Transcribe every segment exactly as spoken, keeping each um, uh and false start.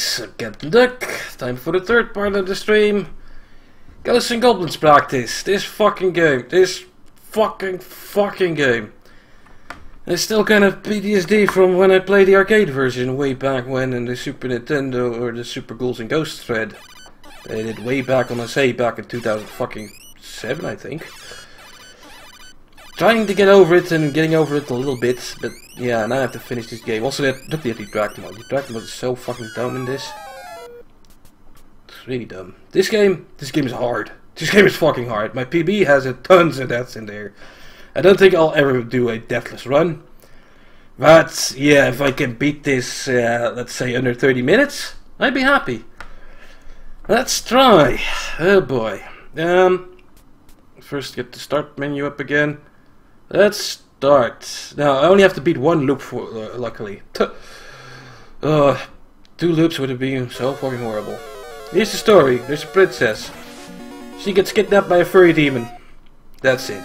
guys, I'm Captain Duck. Time for the third part of the stream. Ghosts and Goblins practice. This fucking game. This fucking fucking game. It's still kind of P T S D from when I played the arcade version way back when in the Super Nintendo or the Super Ghouls and Ghosts thread. They did way back on, I say, back in two thousand seven, I think. Trying to get over it and getting over it a little bit, but yeah, now I have to finish this game. Also, that look at the Drag mode. The Drag mode is so fucking dumb in this. It's really dumb. This game, this game is hard. This game is fucking hard. My P B has a tons of deaths in there. I don't think I'll ever do a deathless run. But yeah, if I can beat this, uh, let's say under thirty minutes, I'd be happy. Let's try. Oh boy. Um, first get the start menu up again. Let's start. Now, I only have to beat one loop, for, uh, luckily. Uh, two loops would have been so fucking horrible. Here's the story. There's a princess. She gets kidnapped by a furry demon. That's it.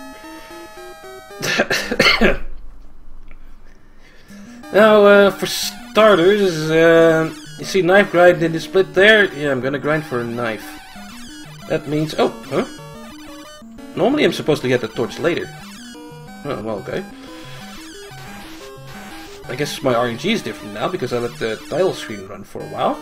Now, uh, for starters, uh, you see knife grind in the split there? Yeah, I'm gonna grind for a knife. That means... Oh, huh? Normally I'm supposed to get the torch later. Oh, well, okay. I guess my R N G is different now because I let the title screen run for a while.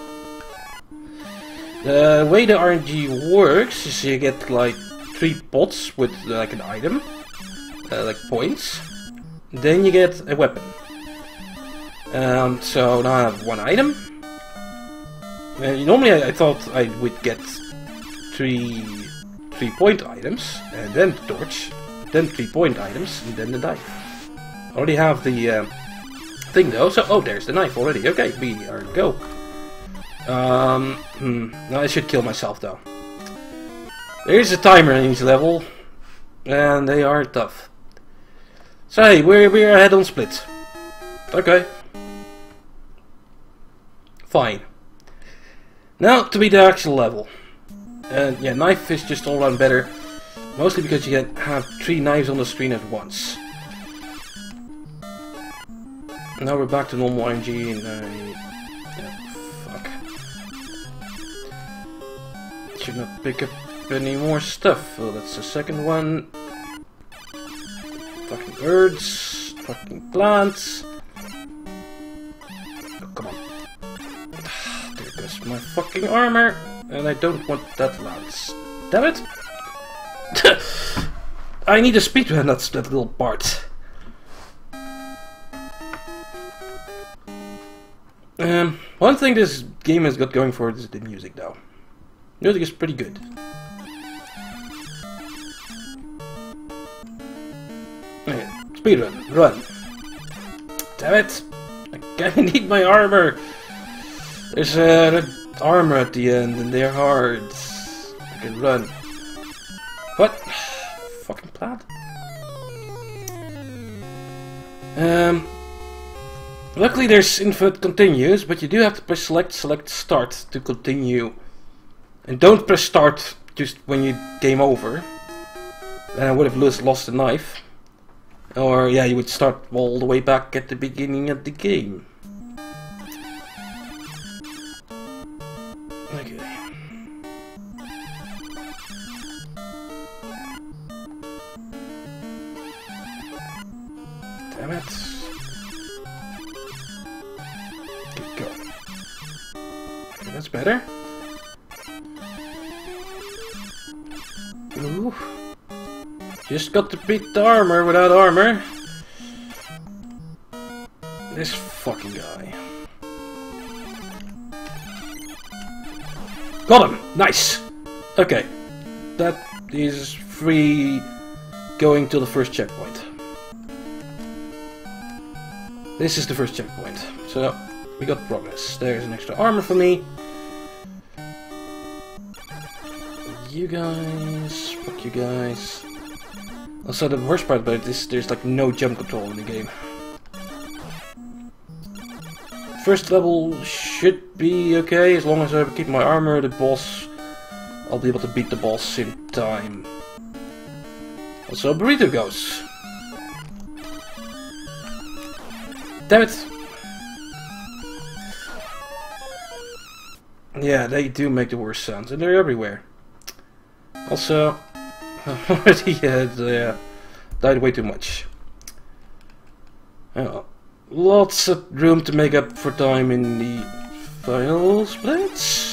The way the R N G works is you get like three pots with uh, like an item, uh, like points. Then you get a weapon. Um, so now I have one item. Uh, normally I, I thought I would get three three point items, and then the torch, then three point items, and then the knife. I already have the uh, thing though, so oh, there's the knife already. Okay, we are go. Um, hmm, now I should kill myself though. There's a timer in each level, and they are tough. So hey, we're we're ahead on split. Okay, fine. Now to beat the actual level. And yeah, knife is just all around better. Mostly because you can have three knives on the screen at once. Now we're back to normal R N G and I... Yeah, fuck. Should not pick up any more stuff. Oh, that's the second one. Fucking birds. Fucking plants. Oh, come on. There goes my fucking armor. And I don't want that lance. Damn it! I need a speedrun that, that little part. Um, one thing this game has got going for it is the music though. Music is pretty good. Okay, speedrun, run. Damn it! I kinda need my armor! There's uh, armor at the end and they're hard. I can run. What? Fucking plant. Um. Luckily there's infinite continues, but you do have to press select, select, start to continue. And don't press start just when you game over. Then I would have lost, lost the knife. Or yeah, you would start all the way back at the beginning of the game. Okay. Damn it. Good go. Okay, that's better. Ooh. Just got to beat the armor without armor. This fucking guy. Got him! Nice! Okay. That is free going to the first checkpoint. This is the first checkpoint. So, we got progress. There's an extra armor for me. You guys... Fuck you guys. Also, the worst part about this, there's like no jump control in the game. First level should be okay, as long as I keep my armor, the boss... I'll be able to beat the boss in time. Also, burrito goes. Damn it! Yeah, they do make the worst sounds, and they're everywhere. Also, already had uh, died way too much. Oh, lots of room to make up for time in the final splits.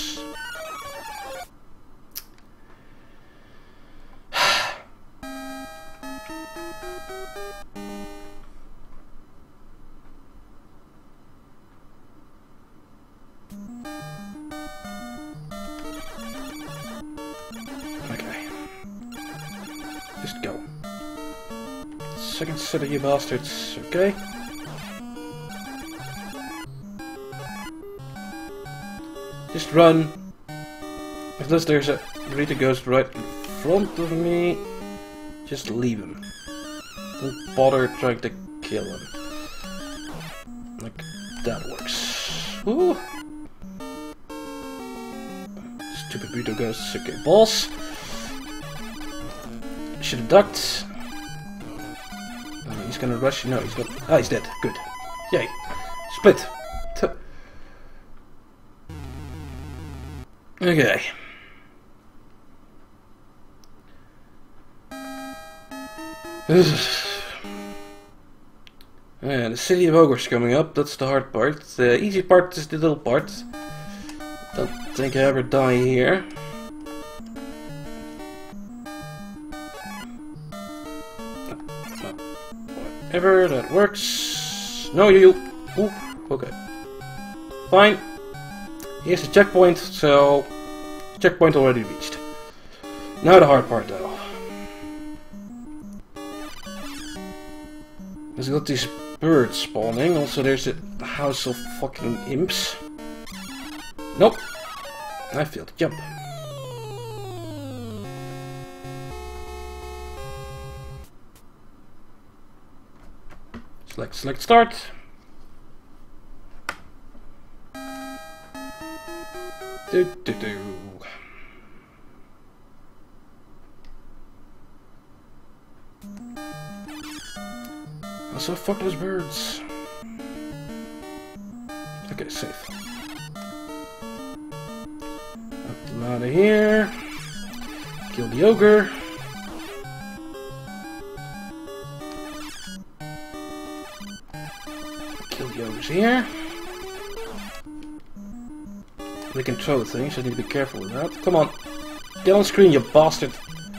Just go. Second set of you bastards, okay? Just run. Unless there's a Rita Ghost right in front of me, just leave him. Don't bother trying to kill him. Like, that works. Ooh. Stupid Rita Ghosts, okay. Boss. Should have ducked. Oh, he's gonna rush. No, he's got. Ah, he's dead. Good. Yay. Split. T okay. And the City of Ogres coming up. That's the hard part. The easy part is the little part. Don't think I ever die here. Whatever, that works. No, you. Ooh, okay. Fine. Here's the checkpoint, so. Checkpoint already reached. Now the hard part, though. There's got these birds spawning. Also, there's a house of fucking imps. Nope. I failed to jump. Select, select, start. Do, do, do. Also, fuck those birds. Okay, safe. Up them out of here. Kill the ogre. Kill the ogres here. They can throw things, so I need to be careful with that. Come on. Get on screen, you bastard.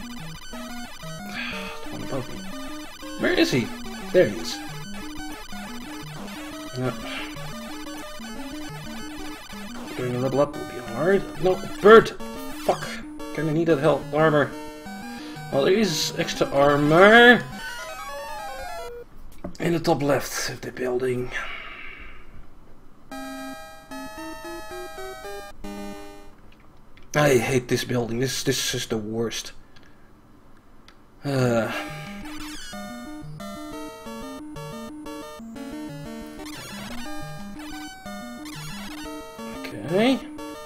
The one above me. Where is he? There he is. No. Doing a level up will be hard. No, bird! Fuck. Kinda need that health armor. Well, there is extra armor in the top left of the building. I hate this building. This this is the worst. Uh. Okay.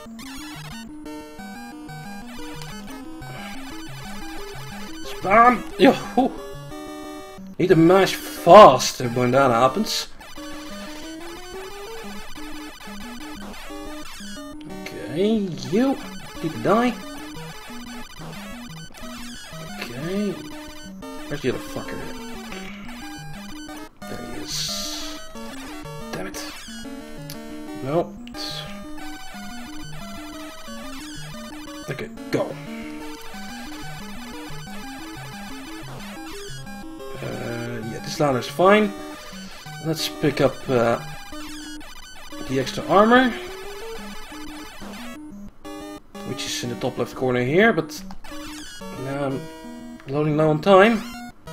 Spam! Yo! Need to mash fast when that happens. Okay, you need to die. Okay. Where's the other fucker? There he is. Damn it. No. Okay, go. Uh, yeah, this ladder's fine. Let's pick up uh, the extra armor, which is in the top left corner here, but now I'm loading low on time.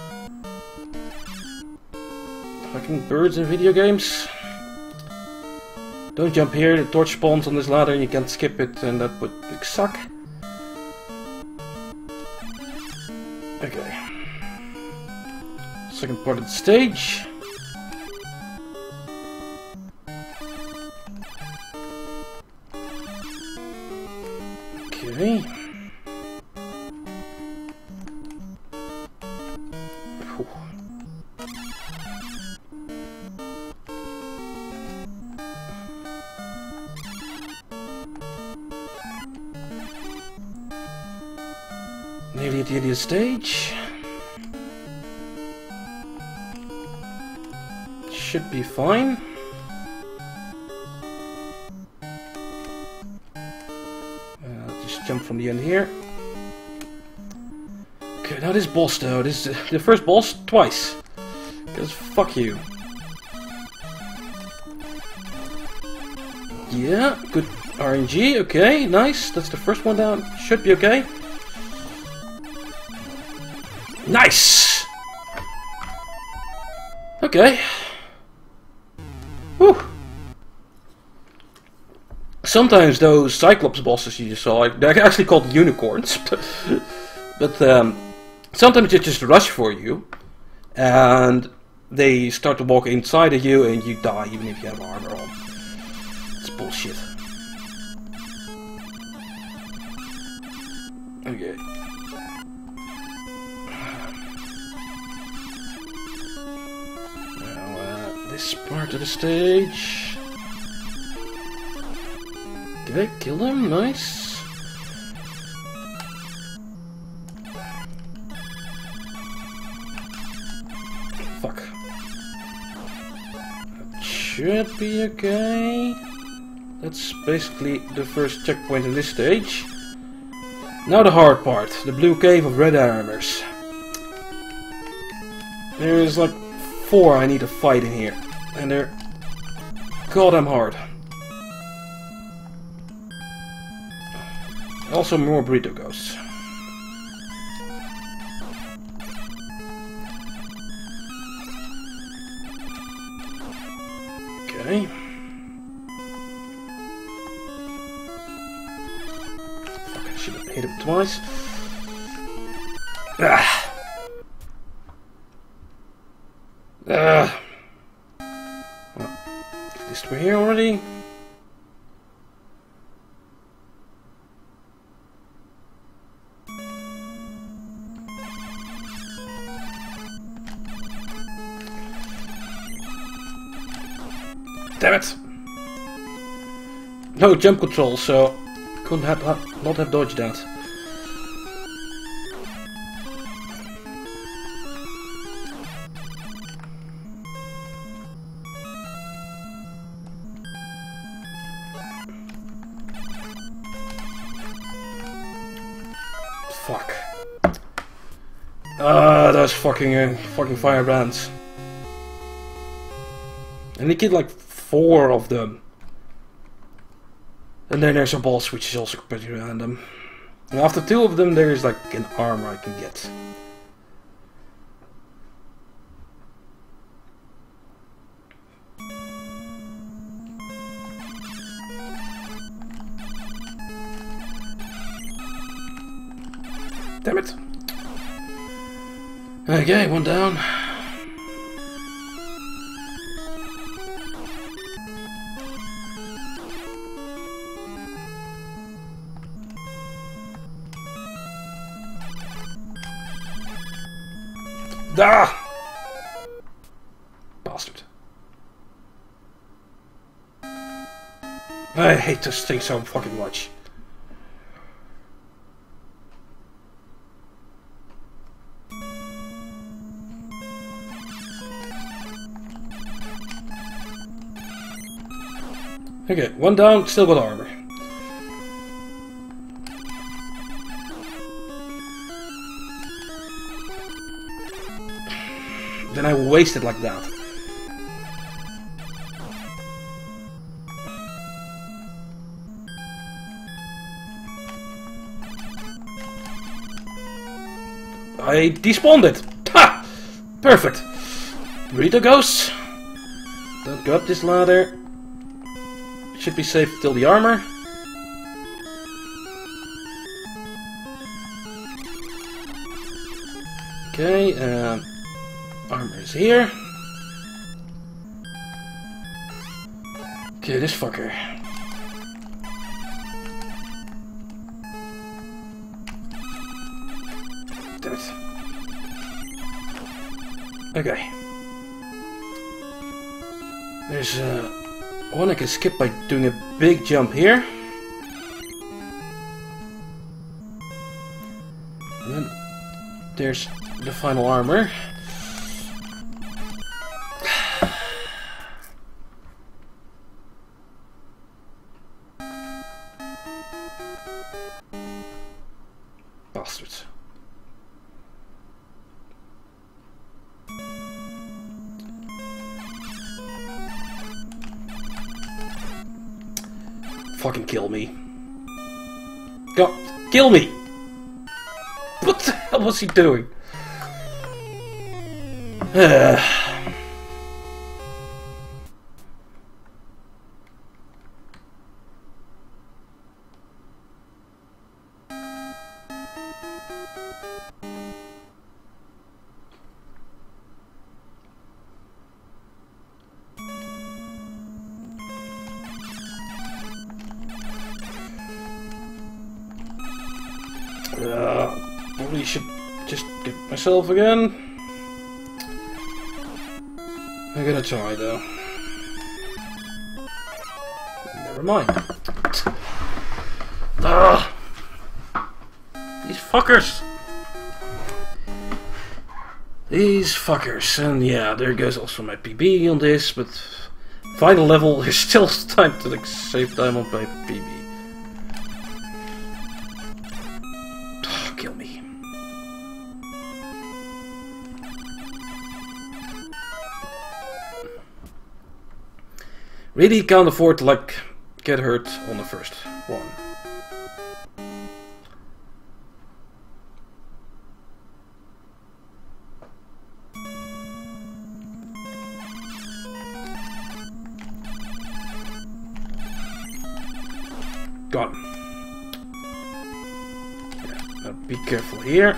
Fucking birds in video games. Don't jump here, the torch spawns on this ladder and you can't skip it, and that would suck. Okay. Second part of the stage. Okay. Whew. Nearly at the end of the stage. Should be fine. Uh, just jump from the end here. Okay, now this boss though. This is the first boss twice. Because fuck you. Yeah, good R N G. Okay, nice. That's the first one down. Should be okay. Nice! Okay. Whew. Sometimes those Cyclops bosses you just saw, they're actually called unicorns. But um, sometimes they just rush for you. And they start to walk inside of you and you die even if you have armor on. It's bullshit. Okay. This part of the stage. Did I kill him? Nice. Fuck. That should be okay. That's basically the first checkpoint in this stage. Now the hard part, the blue cave of red armors. There's like four I need to fight in here. And they're goddamn hard. Also more burrito ghosts. Okay. Fuck, I should have hit him twice. Ah. Ah. We're here already. Damn it! No jump control, so couldn't have not have dodged that. Fuck. Ah, those fucking uh, fucking firebrands. And they get like four of them. And then there's a boss which is also pretty random. And after two of them there's like an armor I can get. Damn it. Okay, one down. Ah! Bastard. I hate this thing so fucking much. Okay, one down, still got armor. Then I wasted like that. I despawned it! Ha! Perfect! Burrito ghosts. Don't go up this ladder. Should be safe till the armor. Okay, um, armor is here. Okay, this fucker. Damn it. Okay. There's uh, one I can skip by doing a big jump here. And then There's the final armor. Bastards. Fucking kill me. Go, kill me! What the hell was he doing? Uh. Uh, probably should just get myself again. I'm gonna try though. Never mind. Ah, these fuckers. These fuckers. And yeah, there goes also my P B on this, but final level, there's still time to like save time on my P B. Kill me. Really can't afford to like get hurt on the first one. Got him. Now be careful here.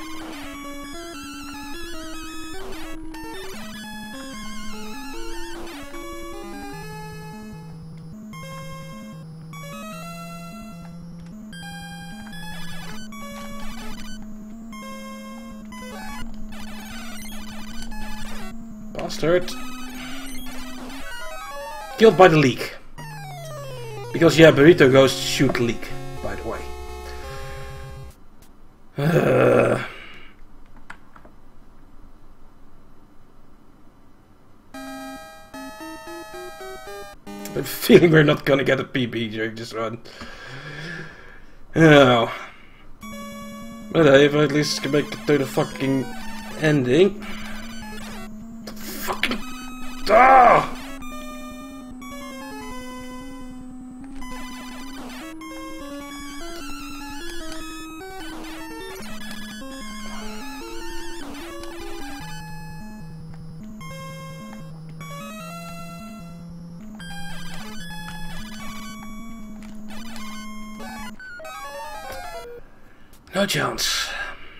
Bastard. Killed by the leak. Because yeah, Burrito goes to shoot the leak, by the way. Uh. I have a feeling we're not gonna get a P B during this run. No. But hey, if I at least can make it to the fucking ending. Fucking. Ah! No chance.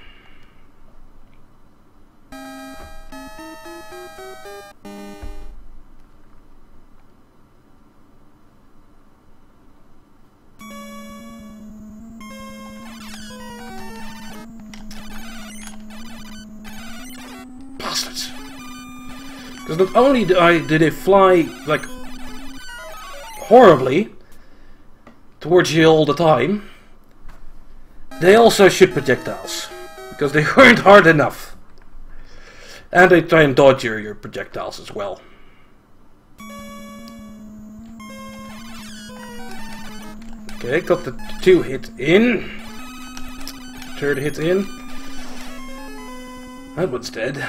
Bastards. Because not only did I did they fly like horribly towards you all the time, they also shoot projectiles, because they weren't hard enough. And they try and dodge your, your projectiles as well. Okay, got the two hit in. Third hit in. That one's dead.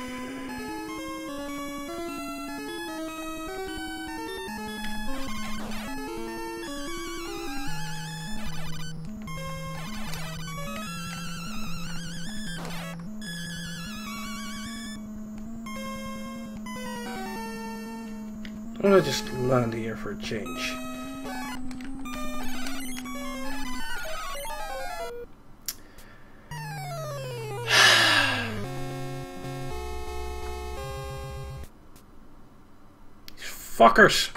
I'm gonna just land here for a change. These fuckers!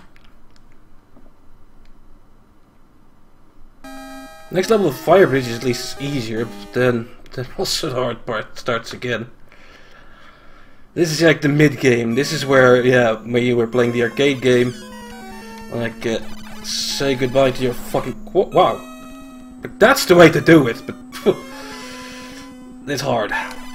Next level of Fire Bridge is at least easier, but then, then also the hard part starts again. This is like the mid game. This is where, yeah, when you were playing the arcade game, like, uh, say goodbye to your fucking. Wow, but that's the way to do it. But it's hard.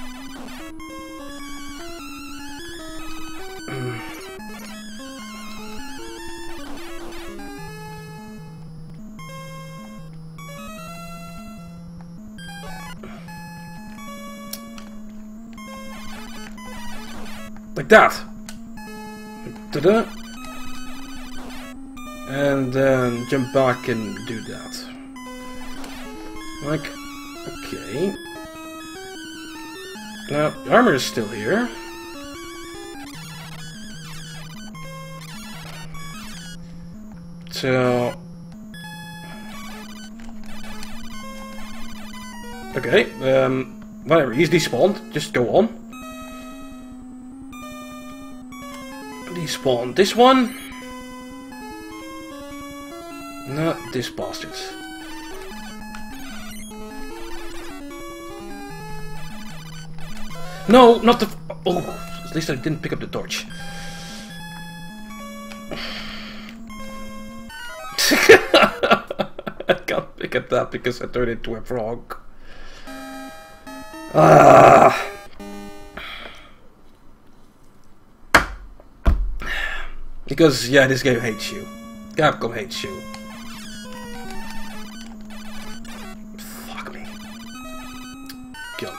Like that. Ta-da. And then jump back and do that. Like, okay. Now, the armor is still here. So... Okay, um, whatever, he's despawned, just go on. Despawn this one. No, this bastard. No, not the... F oh, at least I didn't pick up the torch. I can't pick up that because I turned into a frog. Ah. Because, yeah, this game hates you. Capcom hates you. Fuck me. Kill me.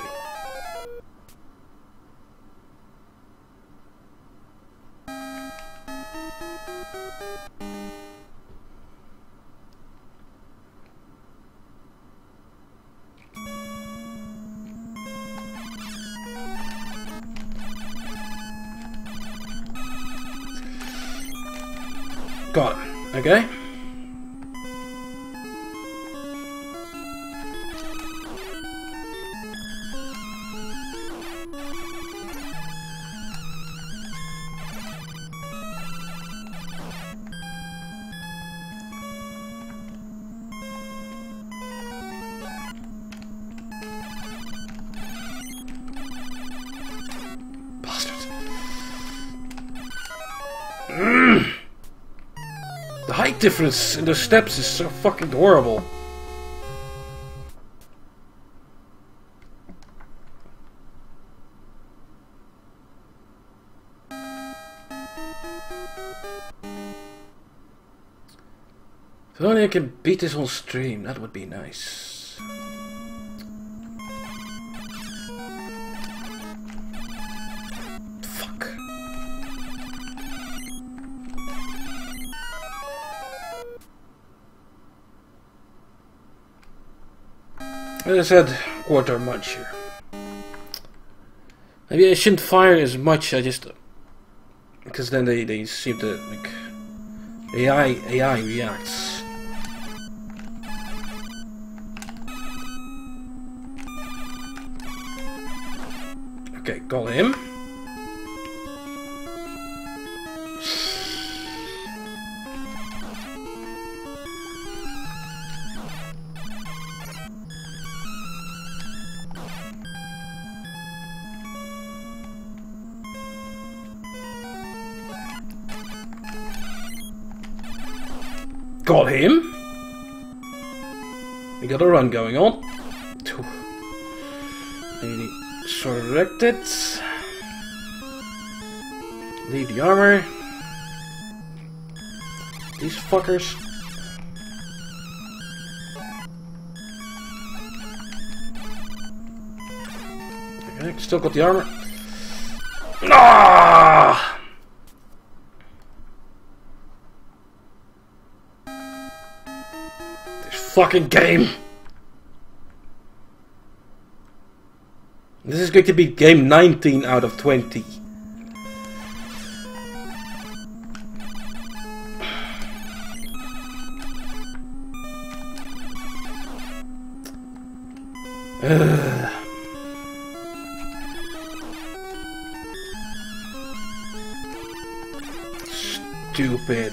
Got it. Okay. Bastard. Mm. The height difference in the steps is so fucking horrible. If only I can beat this on stream, that would be nice. Fuck. As I said, quarter much here. Maybe I shouldn't fire as much, I just... Because then they, they seem to, like... A I, A I reacts. Okay, call him. Got him. We got a run going on. Maybe select it. Leave the armor. These fuckers. Okay, still got the armor. Ah! Fucking game! This is going to be game nineteen out of twenty. Ugh. Stupid.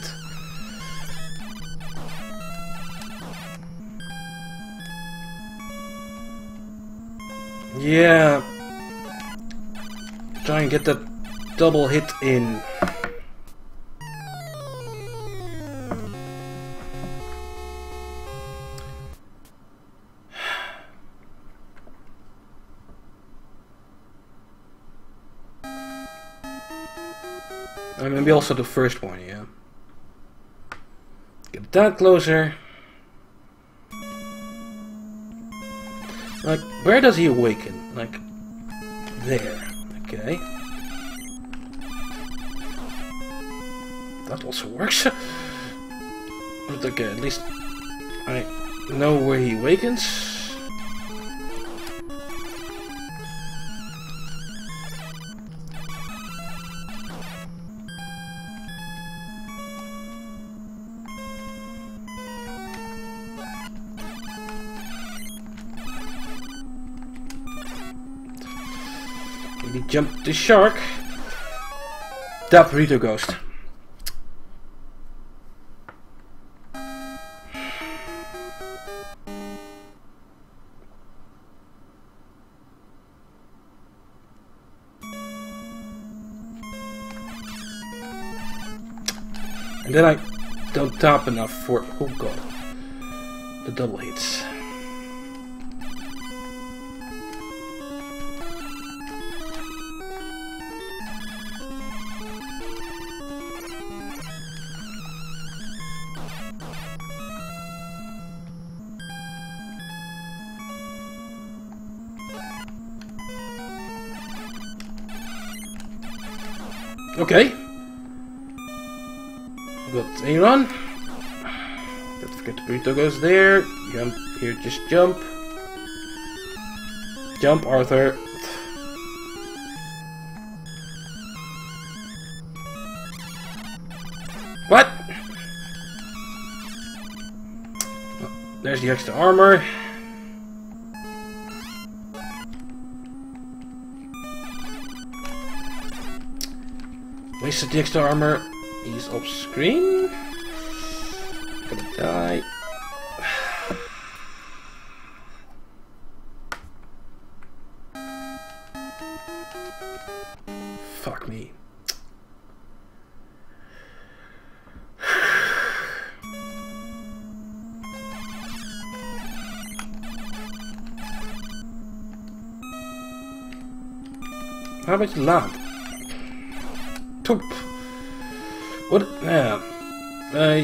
Yeah. Try and get that double hit in. And maybe also the first one, yeah. Get that closer. Like, where does he awaken? Like, there. Okay. that also works. But okay, at least I know where he awakens. Maybe jump the shark. That burrito ghost. And then I don't tap enough for, oh god, the double hits. Okay. Got Aaron. Don't forget the burrito goes there. Jump here, just jump. Jump, Arthur. What? Oh, there's the extra armor. Wasted the extra armor. He's off screen. Gonna die. Fuck me. How about you land? Toop. What? Yeah. I.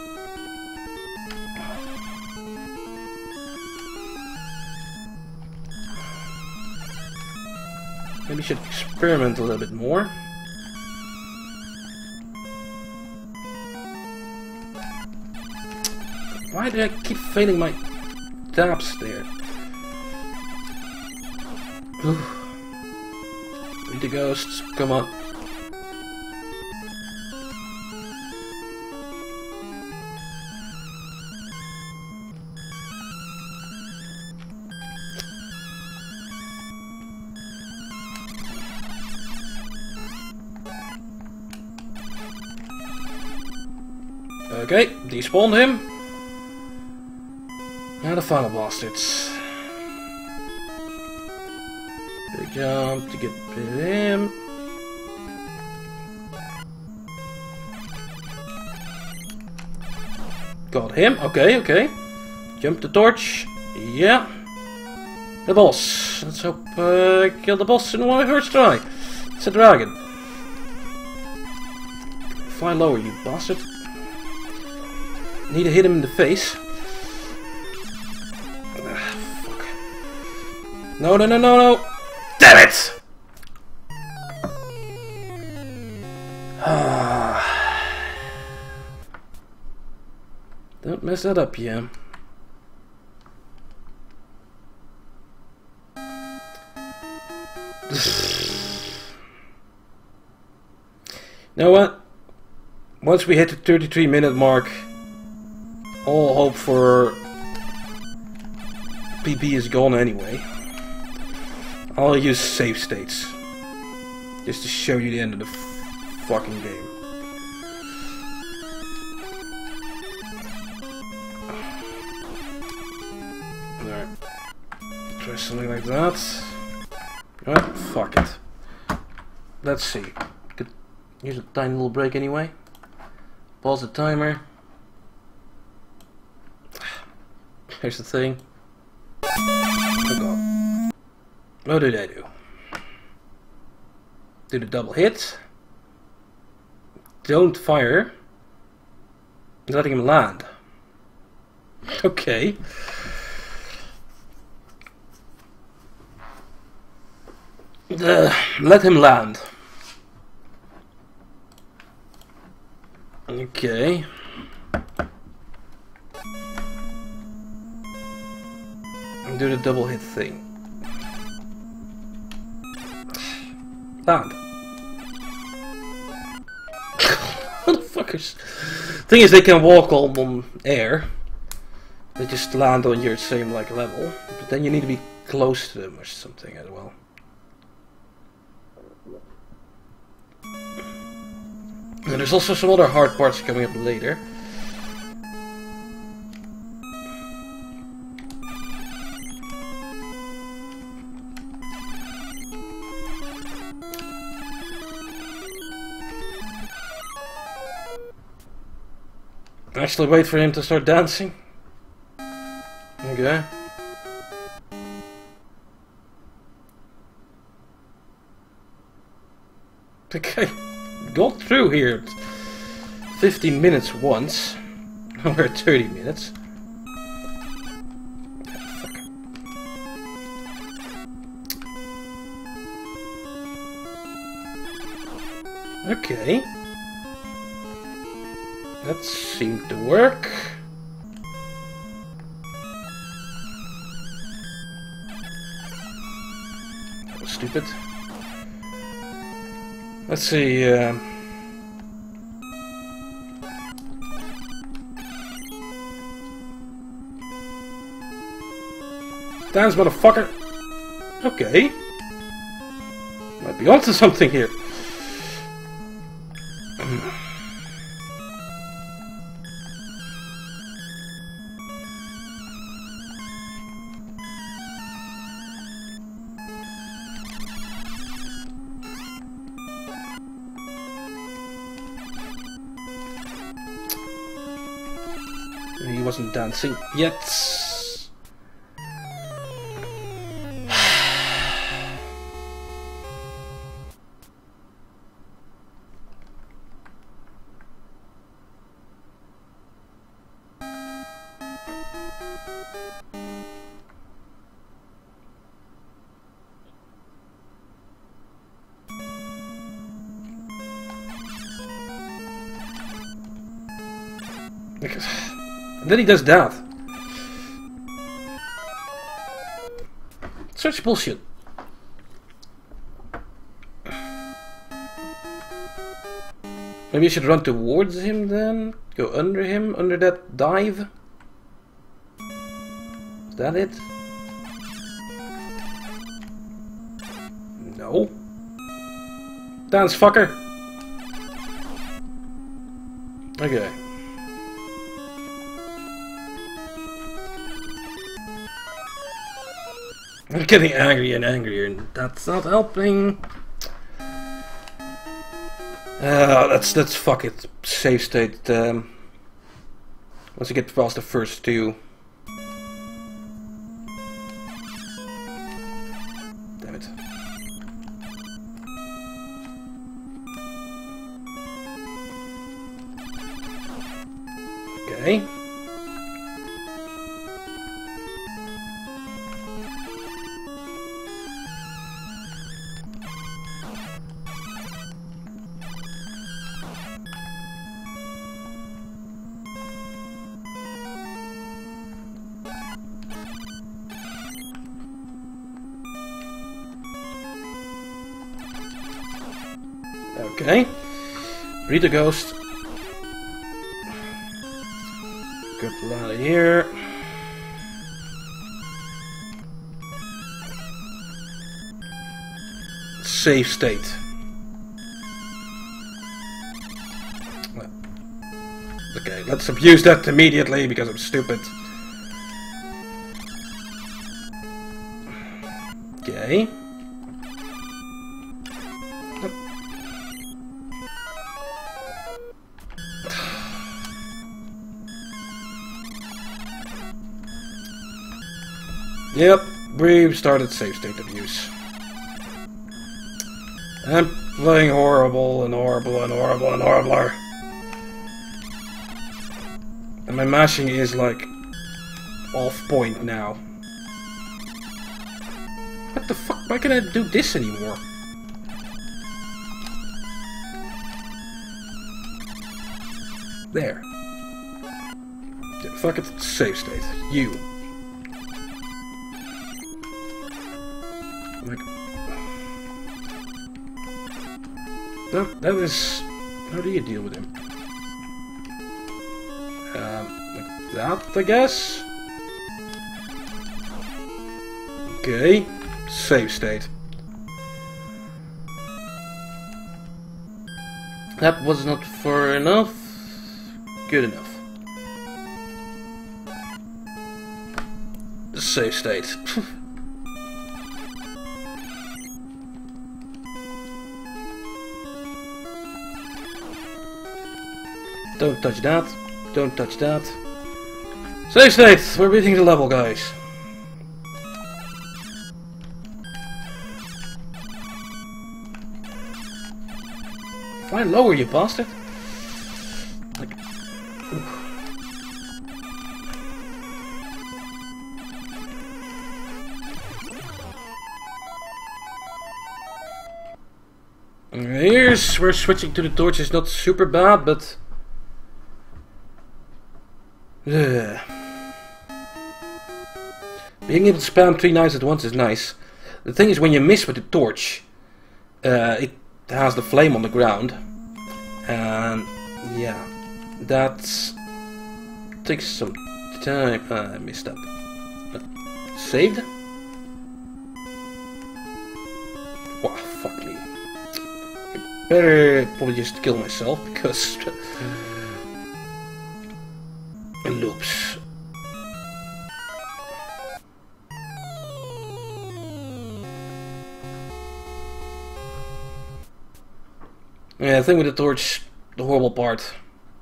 Maybe should experiment a little bit more. Why do I keep failing my dabs there? Ooh. Read the ghosts. Come on. Okay, despawned him. And the final bastards. Big jump to get rid of him. Got him. Okay, okay. Jump the torch. Yeah. The boss. Let's hope uh, kill the boss in one first try. It's a dragon. Fly lower, you bastard. Need to hit him in the face. Ah, fuck. No, no, no, no, no! Damn it! Don't mess that up, yeah. You know what? Once we hit the thirty-three minute mark, all hope for P P is gone anyway. I'll use save states. Just to show you the end of the f fucking game. Alright. Try something like that. Alright, fuck it. Let's see. Could use a tiny little break anyway. Pause the timer. Here's the thing. Oh god. What did I do? Do the double hit. Don't fire. Letting him land. Okay. Uh, let him land. Okay. And do the double hit thing. Land. Motherfuckers. Thing is, they can walk on, on air. They just land on your same like level. But then you need to be close to them or something as well. And there's also some other hard parts coming up later. Actually wait for him to start dancing. Okay. Okay. Got through here. fifteen minutes once. Over thirty minutes. Okay. That seemed to work. That was stupid. Let's see. Uh, Dance, motherfucker. Okay. Might be onto something here. He wasn't dancing yet. And then he does that. Such bullshit. Maybe you should run towards him then? Go under him, under that dive? Is that it? No. Dance, fucker! Okay. I'm getting angrier and angrier, and that's not helping. Uh, let's let's fuck it. Save state. Um, once you get past the first two. Damn it. Okay. Okay. Read the ghost. Get out of here. Save state. Okay, let's abuse that immediately because I'm stupid. Okay. Yep, we've started save state abuse. I'm playing horrible and horrible and horrible and horribler. And my mashing is like off point now. What the fuck? Why can't I do this anymore? There. Yeah, fuck it, save state. You. Like... That, that is... How do you deal with him? Um, like that, I guess? Okay. Save state. That was not far enough. Good enough. Save state. Don't touch that. Don't touch that. Save state! We're beating the level, guys. Fly lower, you bastard. Like... Oof. Here's where switching to the torch is not super bad, but... Ugh. Being able to spam three knives at once is nice. The thing is, when you miss with the torch, uh, it has the flame on the ground, and yeah, that takes some time. Uh, I missed that. Uh, saved? Wow, fuck me. I better probably just kill myself because it loops. Yeah, the thing with the torch, the horrible part.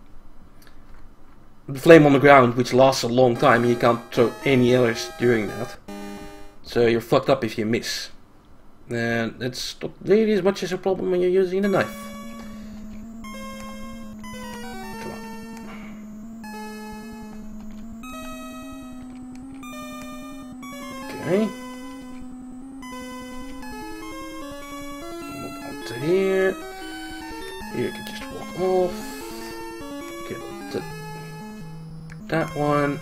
The flame on the ground, which lasts a long time, and you can't throw any others during that. So you're fucked up if you miss. And that's not really as much as a problem when you're using a knife. Come on. Okay. Move on to here. Here you can just walk off. Okay, that, that one.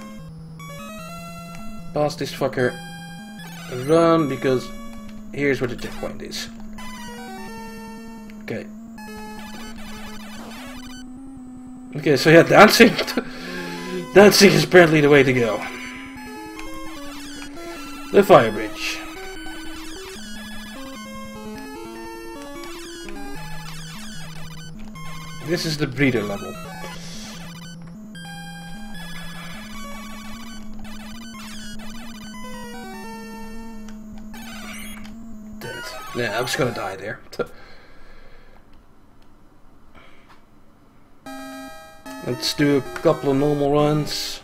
Past this fucker. Run, because here's where the checkpoint is. Okay. Okay, so yeah, dancing. Dancing is apparently the way to go. The fire bridge. This is the breeder level. Damn it. Yeah, I was gonna die there. Let's do a couple of normal runs.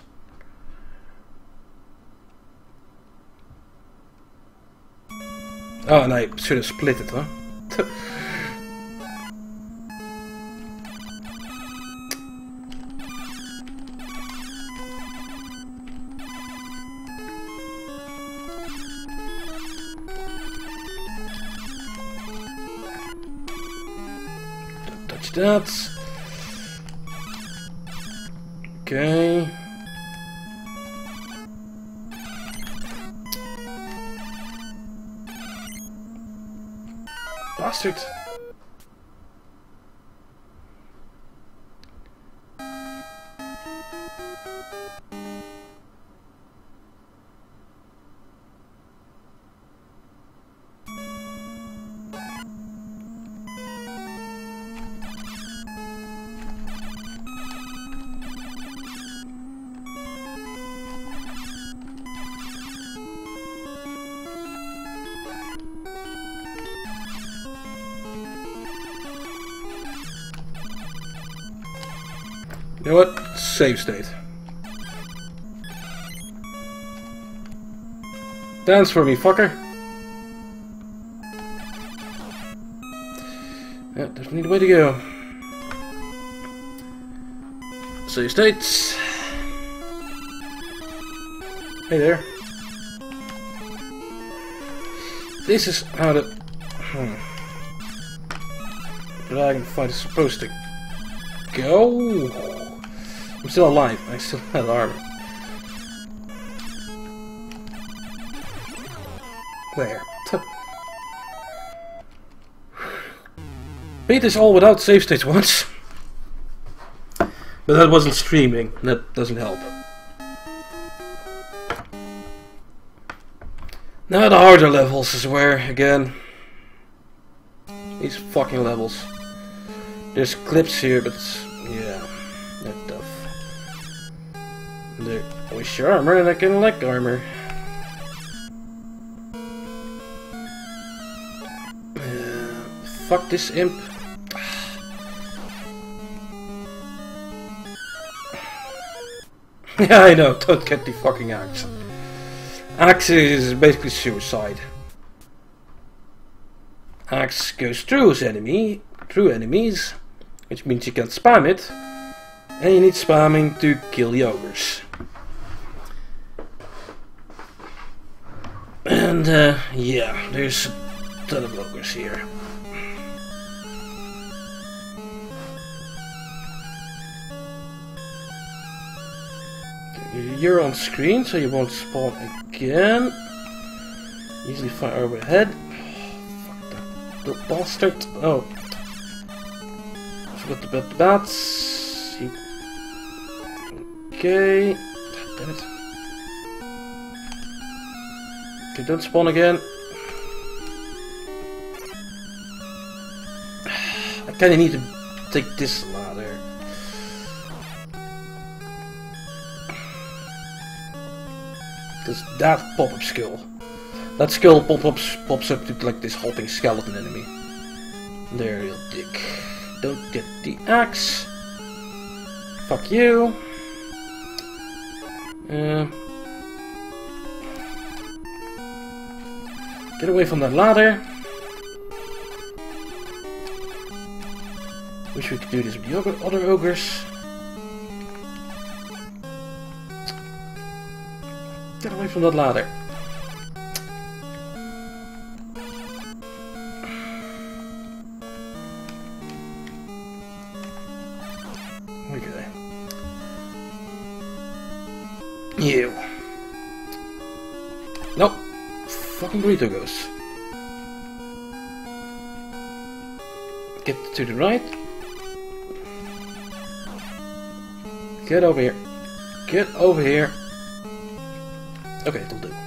Oh, and I should have split it, huh? That. Okay. Bastard. You know what? Save state. Dance for me, fucker. Yeah, definitely the way to go. Save states. Hey there. This is how the hmm, dragon fight is supposed to go. I'm still alive. I still have armor. Where? Beat this all without save states once. But that wasn't streaming. That doesn't help. Now the harder levels is where, again... These fucking levels. There's clips here, but it's, yeah, they're tough. They're wish armor and I can like armor. Uh, fuck this imp. Yeah, I know, don't get the fucking axe. Axe is basically suicide. Axe goes through his enemy, through enemies, which means you can spam it, and you need spamming to kill the ogres. And uh, yeah, there's a ton of ogres here. You're on screen, so you won't spawn again. Easily fire overhead. Little bastard. Oh. I forgot about the bats. Okay. Damn it. Okay, don't spawn again. I kinda need to take this ladder. Because that pop-up skill. That skill pop-ups pops up to like this hopping skeleton enemy. There, you dick. Don't get the axe. Fuck you. Uh, get away from that ladder. Wish we could do this with the other ogres. Get away from that ladder. Okay. You. Nope. Fucking burrito goes. Get to the right. Get over here. Get over here. Okay, it'll do.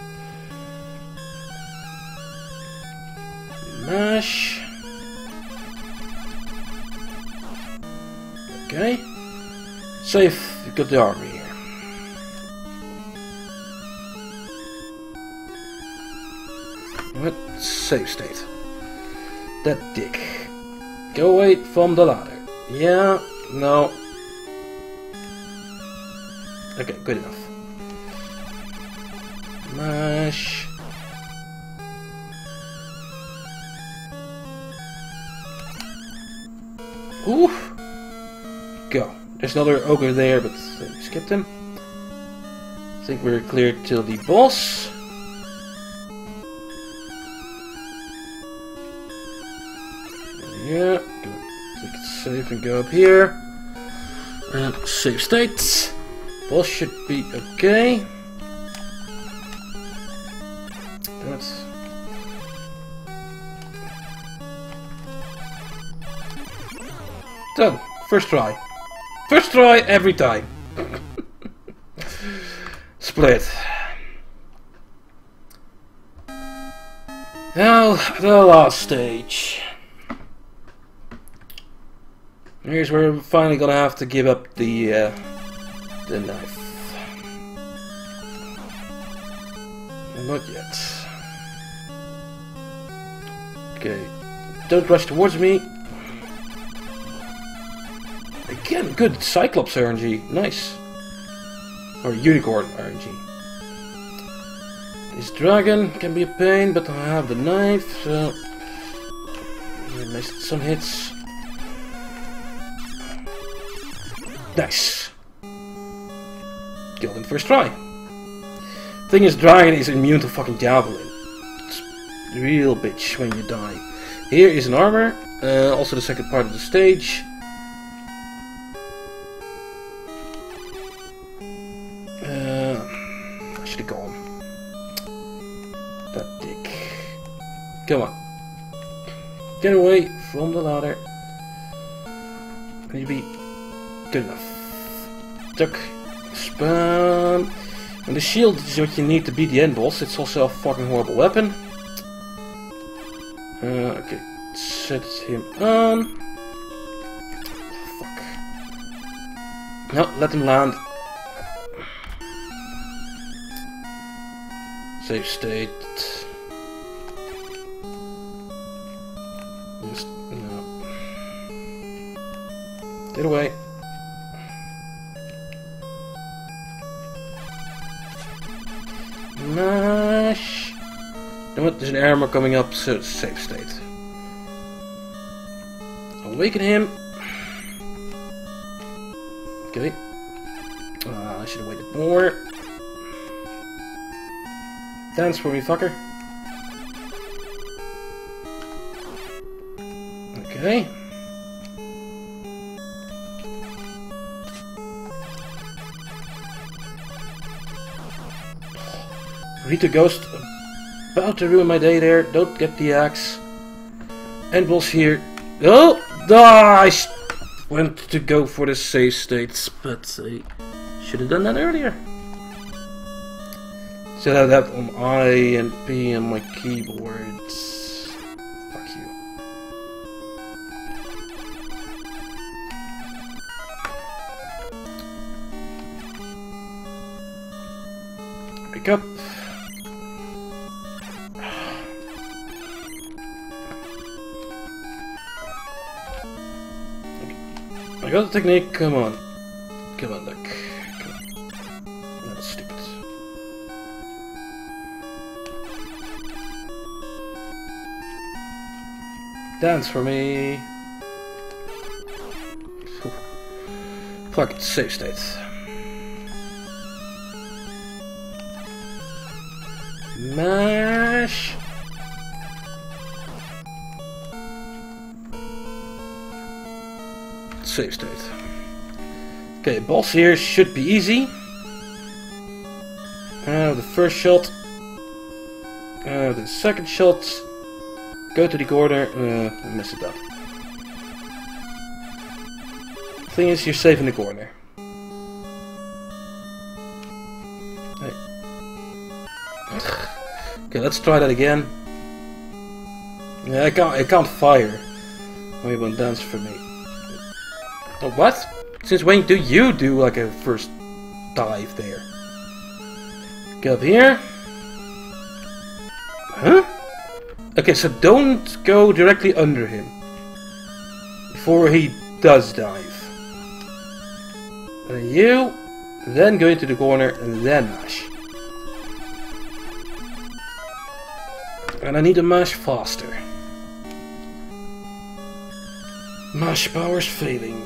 Mash. Okay. Save. You've got the army here. What? Save state. That dick. Go away from the ladder. Yeah. No. Okay, good enough. Mash. Ooh. Go. There's another ogre there, but uh, we skipped him. I think we're clear till the boss. Yeah. Click save and go up here. And save states. Boss should be okay. That's done. First try. First try every time. Split. Now the last stage. Here's where we're finally gonna have to give up the uh, the knife. Not yet. Okay. Don't rush towards me. Again, good Cyclops R N G. Nice. Or Unicorn R N G. This dragon can be a pain, but I have the knife, so... I missed some hits. Nice. Killed him first try. Thing is, dragon is immune to fucking javelin. It's a real bitch when you die. Here is an armor. Uh, also the second part of the stage. That dick. Come on. Get away from the ladder. Can you be good enough? Duck. Spam. And the shield is what you need to beat the end boss. It's also a fucking horrible weapon. Uh, okay. Set him on. Fuck. No, let him land. Save state. Just, no. Get away. Mash. You know what? There's an armor coming up, so it's save state. Awaken him. Okay. Uh, I should have waited more. Dance for me, fucker. Okay. Rita Ghost, about to ruin my day there. Don't get the axe. End boss here. Oh! I went to go for the save states, but I should have done that earlier. Should have that on I and P on my keyboard. Fuck you. Wake up. I got the technique, come on. Come on, Duck. Come on. That's stupid. Dance for me. Fuck it, save state. Mash. Save state. Okay, boss here should be easy. Uh, the first shot. Uh, the second shot. Go to the corner. Uh, I messed it up. Thing is, you're safe in the corner. Hey. Okay, let's try that again. Yeah, I can't. I can't fire. Oh, you won't dance for me. Oh, what? Since when do you do like a first dive there? Get up here. Huh? Okay, so don't go directly under him before he does dive. And you then go into the corner and then mash. And I need to mash faster. Mash power's failing.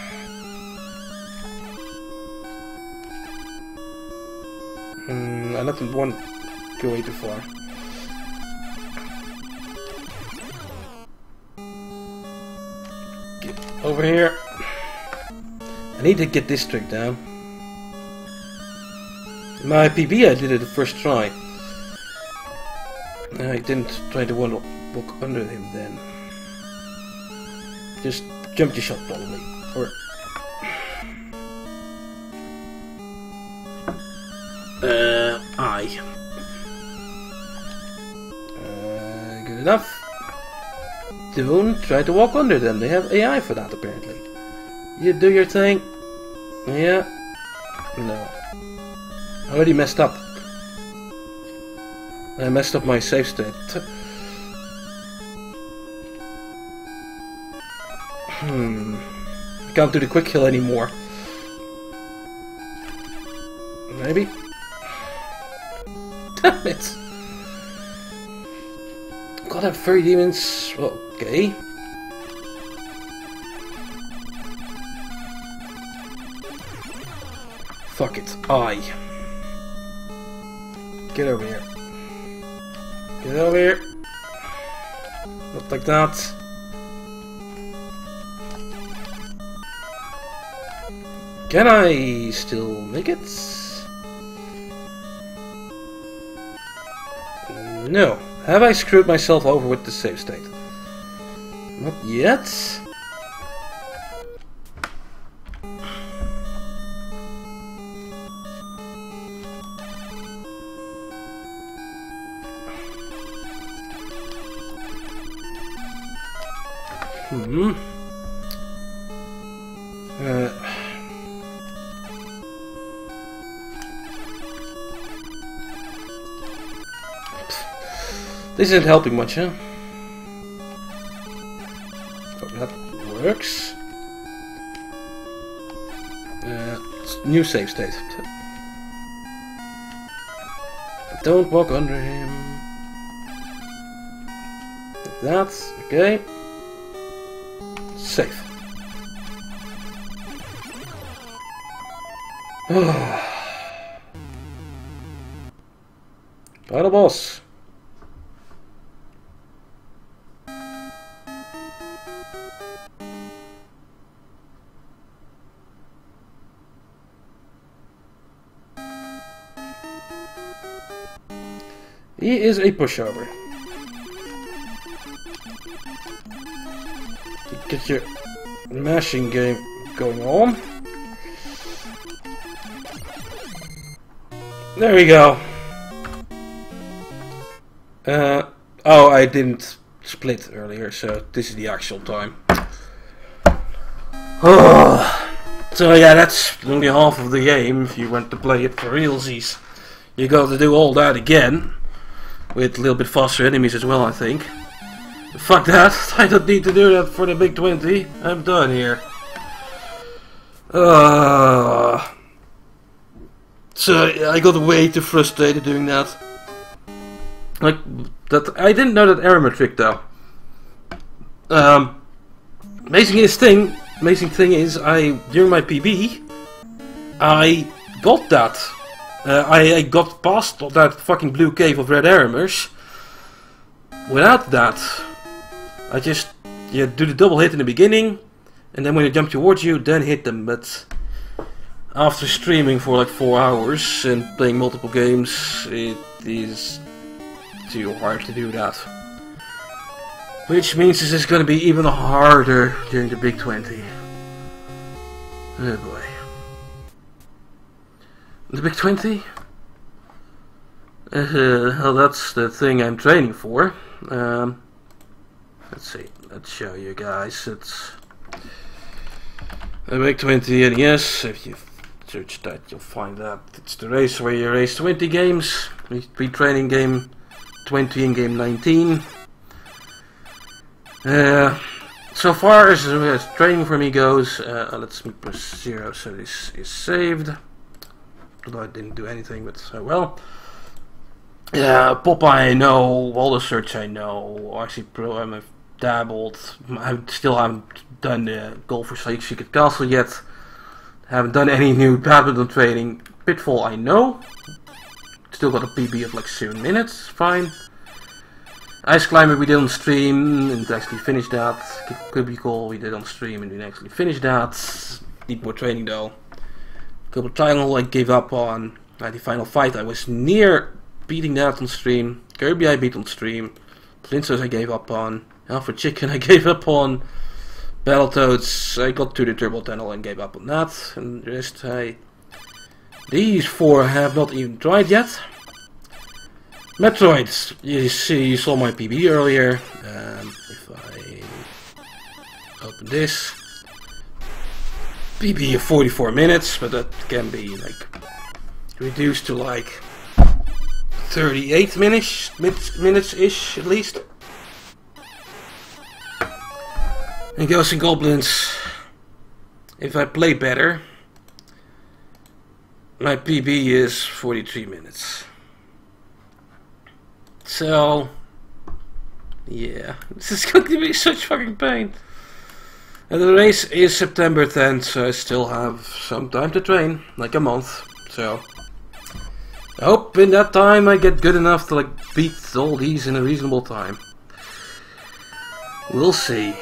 Hmm, I let the one go way too far. Get over here. I need to get this trick down. My P B I did it the first try. I didn't try to walk under him then. Just jump the shot probably. Or uh I. Uh, good enough. Don't try to walk under them. They have A I for that apparently. You do your thing. Yeah. No. I already messed up. I messed up my save state. Hmm. I can't do the quick kill anymore. Maybe. Damn it! God, have furry demons. Well, okay. Fuck it. I. Get over here. Get over here. Not like that. Can I still make it? No. Have I screwed myself over with the save state? Not yet. Hmm. Uh. This isn't helping much, huh? Oh, that works. Uh, new save state. Don't walk under him. That's okay. Safe. Final boss. He is a pushover. Get your mashing game going on. There we go. Uh, oh, I didn't split earlier, so this is the actual time. Oh, so yeah, that's only half of the game if you want to play it for realsies. You got to do all that again, with a little bit faster enemies as well, I think. Fuck that, I don't need to do that for the big twenty. I'm done here. Uh, so I got way too frustrated doing that. Like that, I didn't know that Aramer trick though. Um, amazing is thing. Amazing thing is, I during my P B, I got that. Uh, I, I got past that fucking blue cave of red Aramers. Without that, I just you do the double hit in the beginning, and then when they jump towards you, then hit them. But after streaming for like four hours and playing multiple games, it is too hard to do that. Which means this is going to be even harder during the big twenty. Oh boy. The big twenty? Uh, well, that's the thing I'm training for. Um, let's see, let's show you guys. It's the big twenty N E S. If you search that, you'll find that. It's the race where you race twenty games. Retraining game twenty and game nineteen. Uh, so far as, as training for me goes, uh, let's press zero so this is saved. Although I didn't do anything, but uh, well. Yeah, Popeye I know, Walder Search I know, R C Pro I've dabbled. I still haven't done the Goal for Secret Castle yet. Haven't done any new badminton training. Pitfall I know. Still got a P B of like seven minutes, fine. Ice Climber we did on stream and actually finished that. Cubicle we did on stream and we actually finished that. Need more training though. Couple Triangle I gave up on. Uh, the final fight I was near beating that on stream. Kirby I beat on stream. Flintstones I gave up on. Alpha Chicken I gave up on. Battletoads I got to the Turbo Tunnel and gave up on that. And the rest I... These four I have not even tried yet. Metroid, you see, you saw my P B earlier. Um, if I open this, P B of forty-four minutes, but that can be like reduced to like thirty-eight minutes, minutes ish at least. And Ghosts and Goblins, if I play better, my P B is forty-three minutes. So, yeah, this is going to be such fucking pain. And the race is September tenth, so I still have some time to train, like a month. So, I hope in that time I get good enough to like beat all these in a reasonable time. We'll see.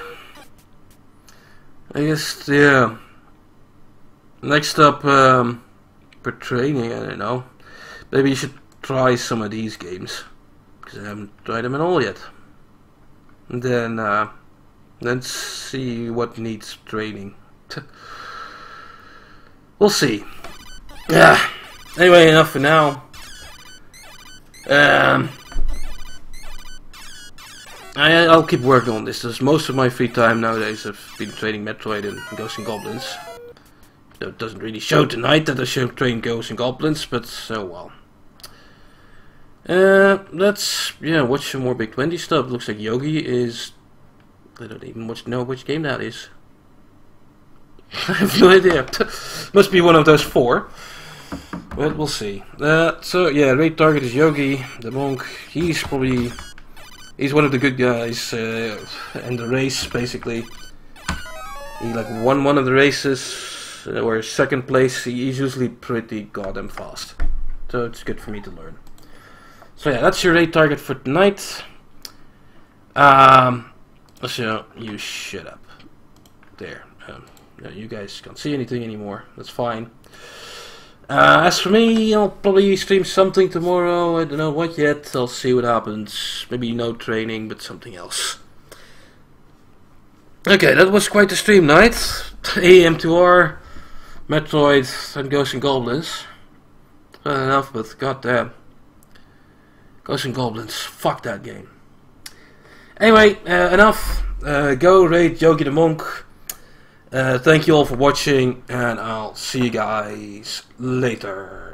I guess, yeah. Next up, um, for training, I don't know. Maybe you should try some of these games. because I haven't tried them at all yet. And then uh, let's see what needs training. We'll see. Yeah. Anyway, enough for now. Um, I, I'll keep working on this. Because most of my free time nowadays I've been training Metroid and Ghosts and Goblins. So it doesn't really show tonight that I should train Ghosts and Goblins, but so well. Uh, let's yeah watch some more Big twenty stuff. Looks like Yogi is. I don't even much know which game that is. I have no idea. Must be one of those four. But we'll see. Uh, so yeah, raid target is Yogi, the monk. He's probably he's one of the good guys uh, in the race. Basically, he like won one of the races, uh, or second place. He's usually pretty goddamn fast, so it's good for me to learn. So yeah, that's your raid target for tonight. Um, so you shut up. There. Um, no, you guys can't see anything anymore. That's fine. Uh, as for me, I'll probably stream something tomorrow. I don't know what yet. I'll see what happens. Maybe no training, but something else. Okay, that was quite a stream night. A M two R, Metroid, and Ghosts and Goblins. Not enough, but goddamn. Ghosts and Goblins. Fuck that game. Anyway, uh, enough. Uh, go raid Yogi the Monk. Uh, thank you all for watching, and I'll see you guys later.